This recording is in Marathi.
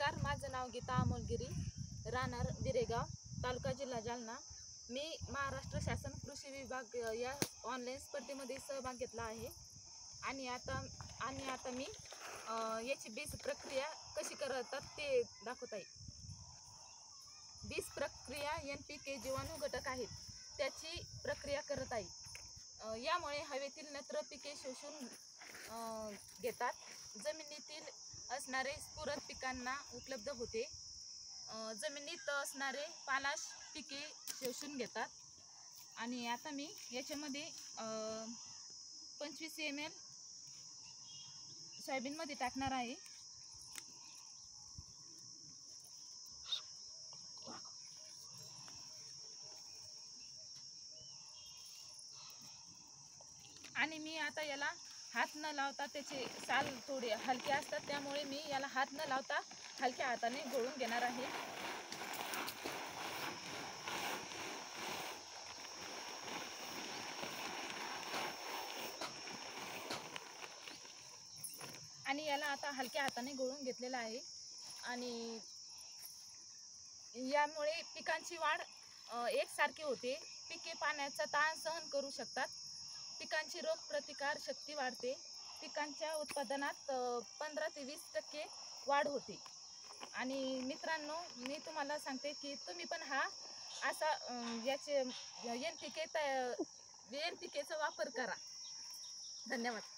नमस्कार, माझं नाव गीता अमोलगिरी, राहणार बिरेगाव, तालुका जिल्हा जालना। मी महाराष्ट्र शासन कृषी विभाग या ऑनलाईन स्पर्धेमध्ये सहभाग घेतला आहे आणि आता मी याची बीज प्रक्रिया कशी करतात ते दाखवत आहे। बीज प्रक्रिया NPK जीवाणू घटक आहेत त्याची प्रक्रिया करत आहे। यामुळे हवेतील नत्र पिके शोषून घेतात, जमिनीतील असणारे स्फुरद पिकांना उपलब्ध होते, जमिनीत असणारे पालाश पिके शोषून घेतात। आणि आता मी याच्यामध्ये 25 ml सोयाबीनमध्ये टाकणार आहे। आणि मी आता याला हात न लावता, त्याचे साल थोडे हलके असतात त्यामुळे मी याला हात न लावता हलक्या हाताने घोळून घेणार आहे। आणि याला आता हलक्या हाताने घोळून घेतलेला आहे आणि यामुळे पिकांची वाढ एकसारखी होते, पिके पाण्याचा ताण सहन करू शकतात, पिकांची रोगप्रतिकार शक्ती वाढते, पिकांच्या उत्पादनात 15 ते 20% वाढ होते। आणि मित्रांनो, मी तुम्हाला सांगते की तुम्ही पण हा असा याचे NPKचा वापर करा। धन्यवाद।